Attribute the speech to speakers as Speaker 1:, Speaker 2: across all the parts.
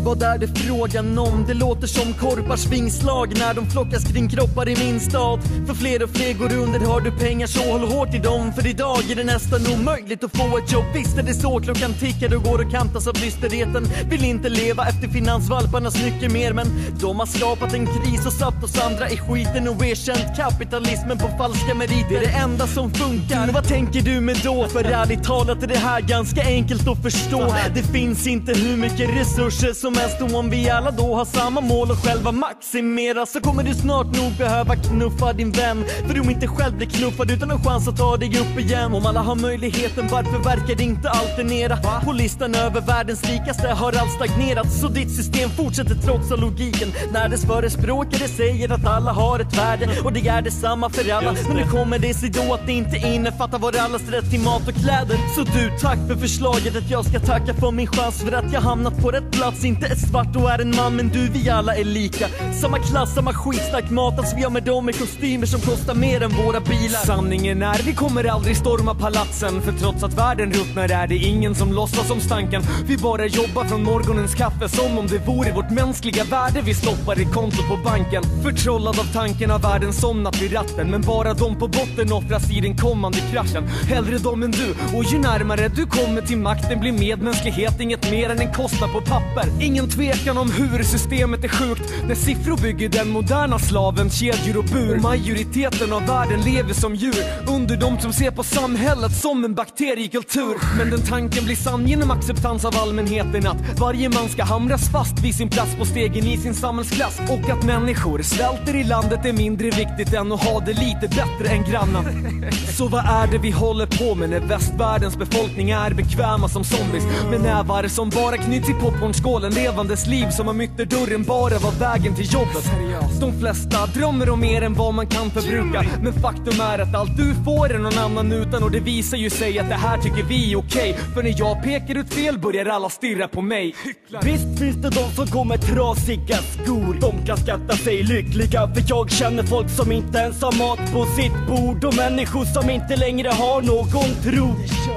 Speaker 1: vad är det frågan om? Det låter som korpars vingslag när de flockas kring kroppar i min stad. För fler och fler går under, har du pengar så håll hårt i dem. För idag är det nästan omöjligt att få ett jobb. Visst är det så, klockan tickar och går och kantas av dysterheten. Vill inte leva efter finansvalparnas mycket mer. Men de har skapat en kris och satt oss andra i skiten och erkänt kapitalismen på falska meriter. Det är det enda som funkar. Vad tänker du med då? För ärligt talat är det här ganska enkelt att förstå. Det finns inte hur mycket resurser som helst. Och om vi alla då har samma mål och själva maximera, så kommer du snart nog behöva knuffa din vän. För du inte själv blir knuffad utan en chans att ta dig upp igen. Om alla har möjligheten, varför verkar det inte alternera? På listan över världens rikaste har allt stagnerat. Så ditt system fortsätter trotsa logiken när dess förespråkare säger att alla har ett värde och det är detsamma för alla. Men nu kommer det sig då att det inte innefattar vår allas rätt till mat och kläder. Så du, tack för förslaget att jag ska tacka för min chans. För att jag hamnat på rätt plats, inte är svart och är en man. Men du, vi alla är lika. Samma klass, samma skitsnack matas vi har med dem i kostymer som kostar mer än våra bilar.
Speaker 2: Sanningen är, vi kommer aldrig storma palatsen. För trots att världen ruttnar är det ingen som låtsas om stanken. Vi bara jobbar från morgonens kaffe som om det vore vårt mänskliga värde vi stoppar i kontot på banken. Förtrollad av tanken av världen somnat vid ratten. Men bara de på botten offras i den kommande kraschen. Hellre de än du, och ju närmare du kommer till makten blir medmänsklighet inget mer än en kostnad på papper. Ingen tvekan om hur systemet är sjukt när siffror bygger den moderna slavens kedjor och bur. Och majoriteten av världen lever som djur under de som ser på samhället som en bakteriekultur. Men den tanken blir sann genom acceptans av allmänheten att varje man ska hamras fast vid sin plats på stegen i sin samhällsklass. Och att människor svälter i landet är mindre viktigt än att ha det lite bättre än grannen. Så vad är det vi håller på med när västvärldens befolkning är bekväma som zombies? Med nävar som bara knyts i popcornskålen, levandes liv som om ytterdörren bara var vägen till jobbet. De flesta drömmer om mer än vad man kan förbruka. Men faktum är att allt du får är någon annan utan. Och det visar ju sig att det här tycker vi är okej. För när jag pekar ut fel börjar alla stirra på mig.
Speaker 3: Visst finns det de som går med trasiga skor. De kan skatta sig lyckliga. För jag känner folk som inte ens har mat på sitt bord. Och människor som inte längre har någon tro.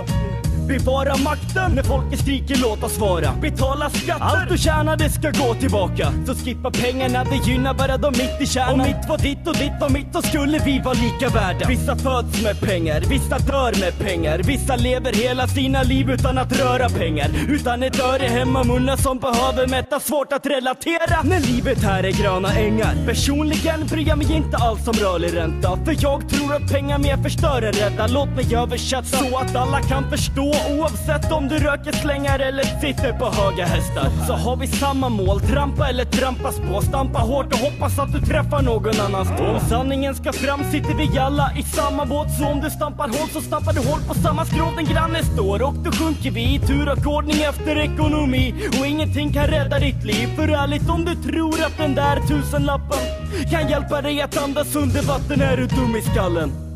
Speaker 3: Bevara makten när folket skriker låt oss vara. Betala skatter, allt du tjänar det ska gå tillbaka. Så skippa pengarna, det gynnar bara de mitt i kärnan. Om mitt var ditt och ditt var mitt, då skulle vi vara lika värda. Vissa föds med pengar, vissa dör med pengar. Vissa lever hela sina liv utan att röra pengar. Utan ett öre hemma munnar som behöver mätta. Svårt att relatera när livet här är gröna ängar. Personligen bryr jag mig inte alls om rörlig ränta. För jag tror att pengar mer förstör än rädda. Låt mig översätta så att alla kan förstå. Oavsett om du röker, slängar eller sitter på höga hästar, så har vi samma mål, trampa eller trampas på. Stampa hårt och hoppas att du träffar någon annanstans. Om sanningen ska fram sitter vi alla i samma båt. Så om du stampar hål så stampar du hål på samma skrov en granne står. Och då sjunker vi i tur och ordning efter ekonomi. Och ingenting kan rädda ditt liv. För ärligt, om du tror att den där 1000-lappen kan hjälpa dig att andas under vatten är du dum i skallen.